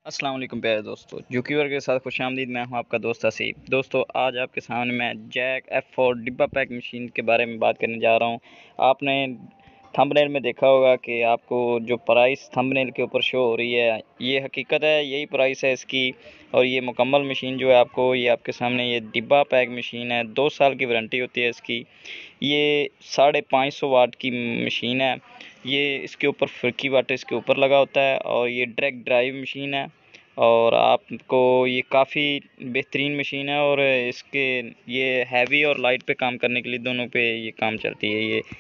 अस्सलाम वालेकुम प्यारे दोस्तों, जूकीवर के साथ खुशामदीद। मैं हूं आपका दोस्त हसीब। दोस्तों, आज आपके सामने मैं जैक F4 डिब्बा पैक मशीन के बारे में बात करने जा रहा हूं। आपने थंबनेल में देखा होगा कि आपको जो प्राइस थंबनेल के ऊपर शो हो रही है, ये हकीकत है, यही प्राइस है इसकी। और ये मुकम्मल मशीन जो है आपको ये आपके सामने ये डिब्बा पैक मशीन है। 2 साल की वारंटी होती है इसकी। ये 550 वाट की मशीन है। ये इसके ऊपर फुल्की वाटर इसके ऊपर लगा होता है और ये डायरेक्ट ड्राइव मशीन है। और आपको ये काफ़ी बेहतरीन मशीन है और इसके ये हैवी और लाइट पे काम करने के लिए दोनों पे ये काम चलती है। ये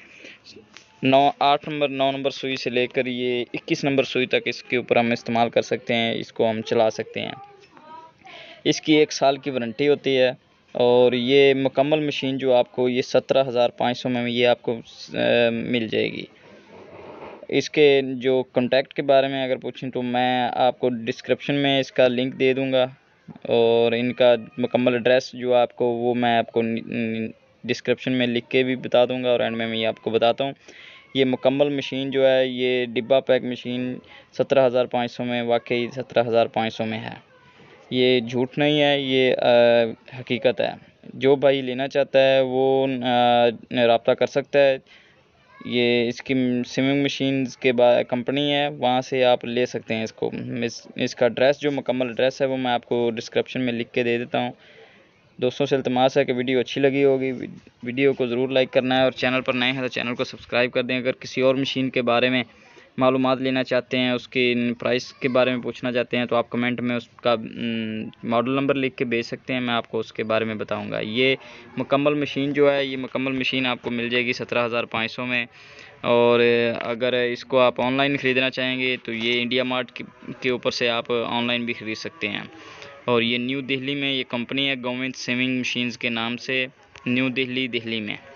9 नंबर सुई से लेकर ये 21 नंबर सुई तक इसके ऊपर हम इस्तेमाल कर सकते हैं, इसको हम चला सकते हैं। इसकी 1 साल की वारंटी होती है। और ये मुकम्मल मशीन जो आपको ये 17,500 में ये आपको मिल जाएगी। इसके जो कॉन्टैक्ट के बारे में अगर पूछें तो मैं आपको डिस्क्रिप्शन में इसका लिंक दे दूंगा और इनका मुकम्मल एड्रेस जो आपको वो मैं आपको डिस्क्रिप्शन में लिख के भी बता दूंगा और एंड में मैं आपको बताता हूँ। ये मुकम्मल मशीन जो है ये डिब्बा पैक मशीन 17,500 में वाकई 17,500 में है। ये झूठ नहीं है, ये हकीकत है। जो भाई लेना चाहता है वो रब्ता कर सकता है। ये इसकी स्विमिंग मशीन्स के बाद कंपनी है, वहाँ से आप ले सकते हैं इसको। इसका एड्रेस जो मुकम्मल एड्रेस है वो मैं आपको डिस्क्रिप्शन में लिख के दे देता हूँ। दोस्तों से इल्तमास है कि वीडियो अच्छी लगी होगी, वीडियो को ज़रूर लाइक करना है और चैनल पर नए हैं तो चैनल को सब्सक्राइब कर दें। अगर किसी और मशीन के बारे में मालूमात लेना चाहते हैं, उसके प्राइस के बारे में पूछना चाहते हैं तो आप कमेंट में उसका मॉडल नंबर लिख के भेज सकते हैं, मैं आपको उसके बारे में बताऊंगा। ये मुकम्मल मशीन जो है ये मुकम्मल मशीन आपको मिल जाएगी 17,500 में। और अगर इसको आप ऑनलाइन ख़रीदना चाहेंगे तो ये इंडिया मार्ट के ऊपर से आप ऑनलाइन भी ख़रीद सकते हैं। और ये न्यू दिल्ली में ये कंपनी है गवर्नमेंट स्विमिंग मशीन्स के नाम से, न्यू दिल्ली में।